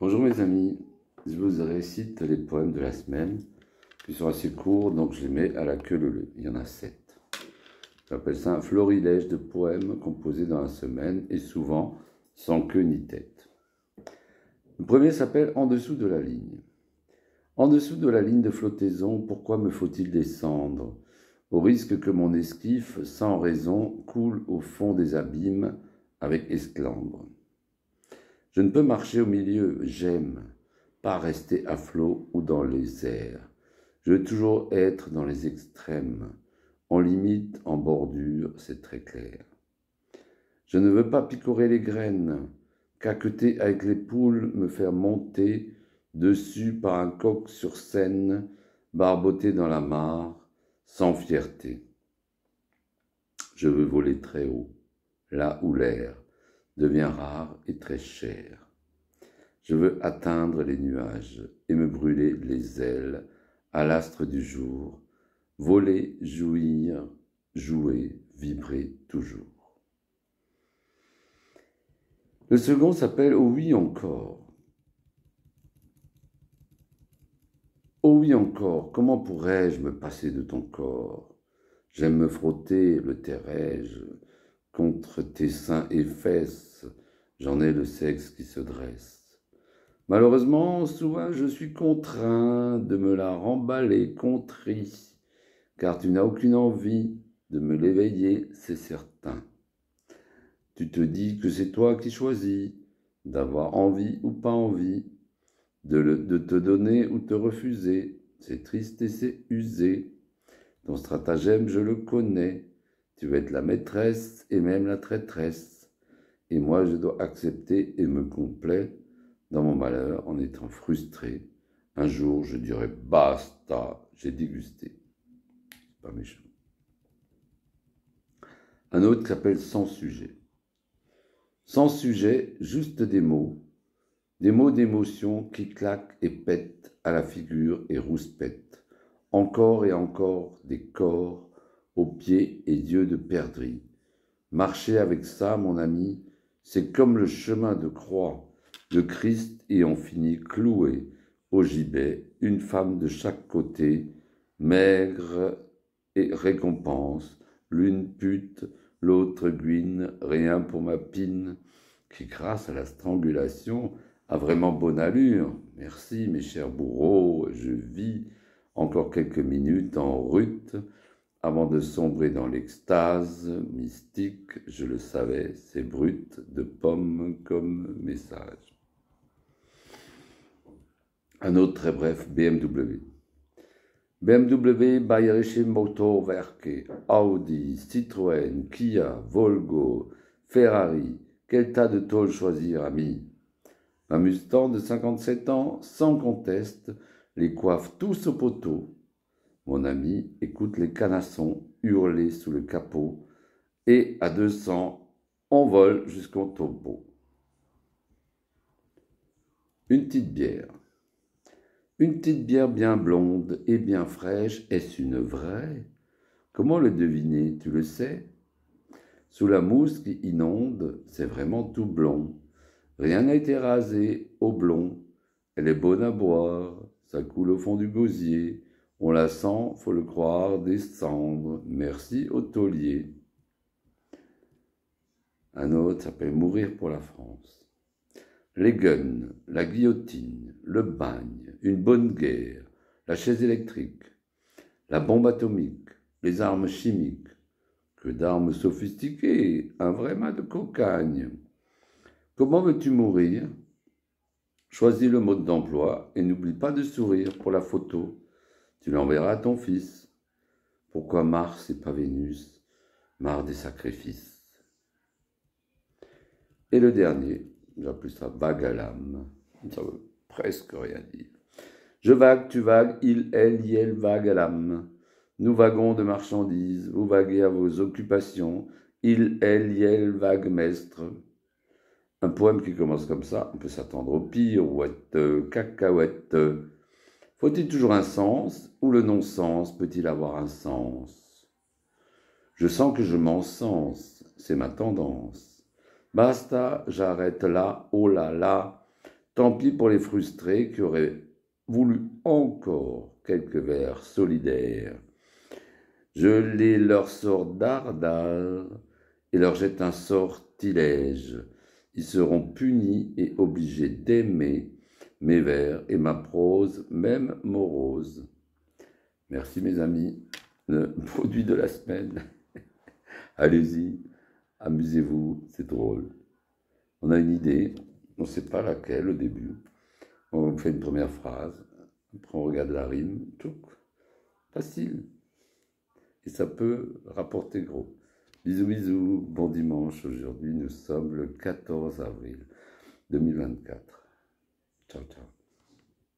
Bonjour mes amis, je vous récite les poèmes de la semaine, qui sont assez courts, donc je les mets à la queue leu-leu. Il y en a 7. J'appelle ça un florilège de poèmes composés dans la semaine, et souvent sans queue ni tête. Le premier s'appelle « En dessous de la ligne ». En dessous de la ligne de flottaison, pourquoi me faut-il descendre, au risque que mon esquif, sans raison, coule au fond des abîmes avec esclandre. Je ne peux marcher au milieu, j'aime, pas rester à flot ou dans les airs. Je veux toujours être dans les extrêmes, en limite, en bordure, c'est très clair. Je ne veux pas picorer les graines, caqueter avec les poules, me faire monter dessus par un coq sur scène, barboter dans la mare, sans fierté. Je veux voler très haut, là où l'air devient rare et très cher. Je veux atteindre les nuages et me brûler les ailes à l'astre du jour, voler, jouir, jouer, vibrer toujours. Le second s'appelle « Oh oui encore ». Oh oui encore, comment pourrais-je me passer de ton corps? J'aime me frotter, le tairai-je, contre tes seins et fesses, j'en ai le sexe qui se dresse. Malheureusement, souvent je suis contraint de me la remballer contrit, car tu n'as aucune envie de me l'éveiller, c'est certain. Tu te dis que c'est toi qui choisis d'avoir envie ou pas envie, de te donner ou te refuser. C'est triste et c'est usé. Ton stratagème, je le connais. Tu veux être la maîtresse et même la traîtresse. Et moi, je dois accepter et me complaire dans mon malheur en étant frustré. Un jour, je dirai « basta, j'ai dégusté ». C'est pas méchant. Un autre qui s'appelle « Sans sujet ». Sans sujet, juste des mots d'émotion qui claquent et pètent à la figure et rouspètent. Encore et encore des corps aux pieds et yeux de perdrix. Marcher avec ça, mon ami, c'est comme le chemin de croix de Christ et on finit cloué au gibet, une femme de chaque côté, maigre et récompense, l'une pute, l'autre guine, rien pour ma pine, qui grâce à la strangulation a vraiment bonne allure. Merci mes chers bourreaux, je vis encore quelques minutes en rut avant de sombrer dans l'extase mystique, je le savais, c'est brut de pommes comme message. Un autre très bref, BMW. BMW, Bayerische Motorwerke, Audi, Citroën, Kia, Volvo, Ferrari, quel tas de tôles choisir, ami? Un Mustang de 57 ans, sans conteste, les coiffe tous au poteau. Mon ami écoute les canassons hurler sous le capot, et à 200, on vole jusqu'au tombeau. Une petite bière. Une petite bière bien blonde et bien fraîche, est-ce une vraie? Comment le deviner, tu le sais? Sous la mousse qui inonde, c'est vraiment tout blond. Rien n'a été rasé, au blond. Elle est bonne à boire, ça coule au fond du gosier. On la sent, faut le croire, descendre. Merci au taulier. Un autre s'appelle « Mourir pour la France ». Les guns, la guillotine, le bagne, une bonne guerre, la chaise électrique, la bombe atomique, les armes chimiques. Que d'armes sophistiquées, un vrai mât de cocagne. Comment veux-tu mourir? Choisis le mode d'emploi et n'oublie pas de sourire pour la photo. Tu l'enverras à ton fils. Pourquoi Mars et pas Vénus? Marre des sacrifices. Et le dernier, j'appelle ça vague à l'âme. Ça veut presque rien dire. Je vague, tu vagues, il, elle, yel, vague à l'âme. Nous vaguons de marchandises, vous vaguez à vos occupations. Il, elle, yel, vague mestre. Un poème qui commence comme ça, on peut s'attendre au pire, ouette, cacahuète. Faut-il toujours un sens, ou le non-sens peut-il avoir un sens? Je sens que je m'encense, c'est ma tendance. Basta, j'arrête là, oh là là, Tant pis pour les frustrés qui auraient voulu encore quelques vers solidaires. Je les leur sors dardard et leur jette un sortilège. Ils seront punis et obligés d'aimer mes vers et ma prose, même morose. Merci mes amis. Le produit de la semaine. Allez-y, amusez-vous, c'est drôle. On a une idée, on ne sait pas laquelle au début. On fait une première phrase, après on regarde la rime, tout facile. Et ça peut rapporter gros. Bisous, bisous, bon dimanche. Aujourd'hui, nous sommes le 14 avril 2024. Ciao, ciao.